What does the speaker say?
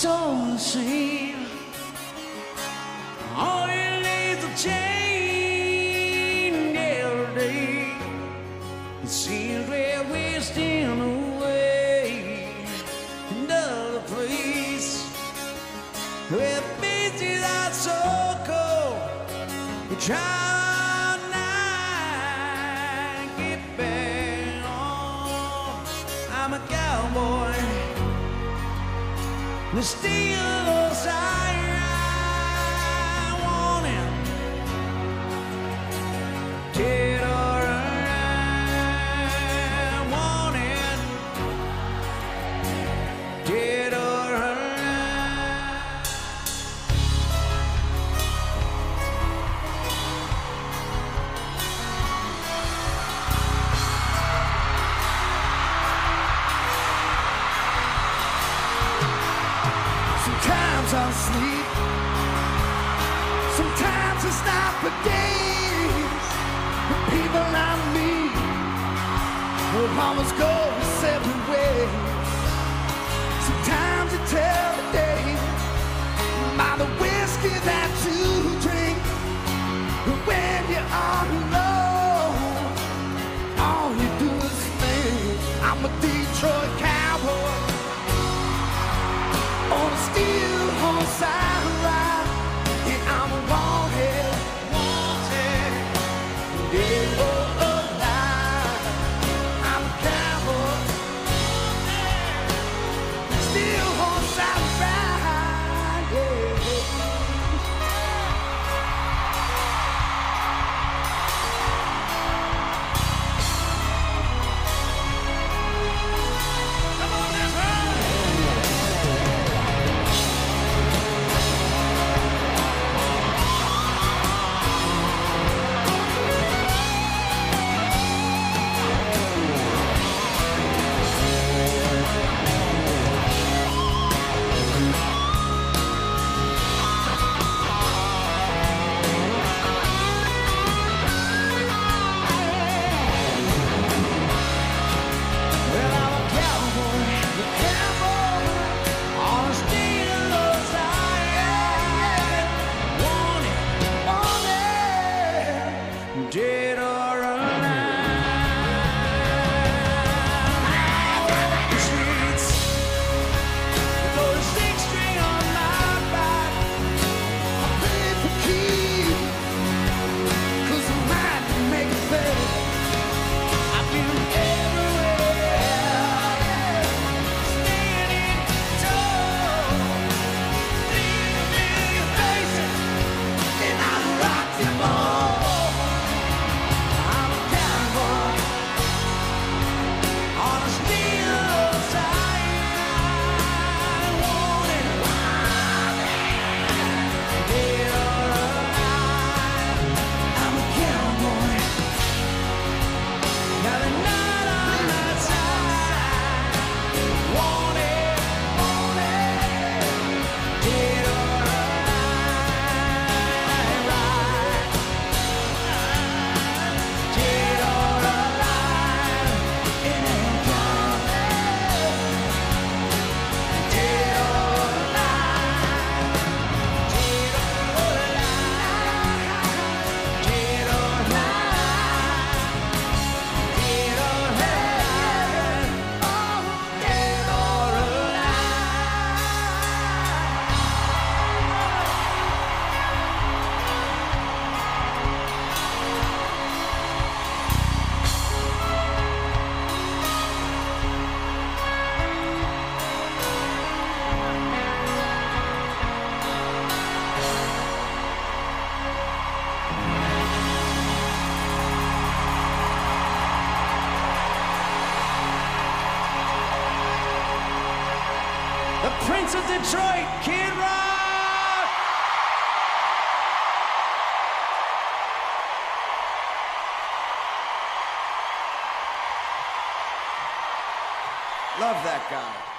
so the same. All your needs will change every day. It seems we're wasting away. Another place where faces are so cold. We try all night, get back home. I'm a cowboy. The steel goes higher. I want him dead or alive. Want it dead or alive. Sometimes I'll sleep, sometimes I stop for days. The people I meet will always go separate ways. Sometimes you tell the day by the whiskey that you drink. But when you're all alone, all you do is think. I'm a Detroit cowboy on a steel horse I ride, and I'm wanted, dead or alive. I'm a cowboy, steel horse I ride, yeah. Come on, let's ride. Dead or alive, the streets, throw a 6-string on my back. I pay for keys, 'cause I might make it better. I've been everywhere, standing tall, seeing a million faces, and I rocked them all. The Prince of Detroit, Kid Rock! Love that guy.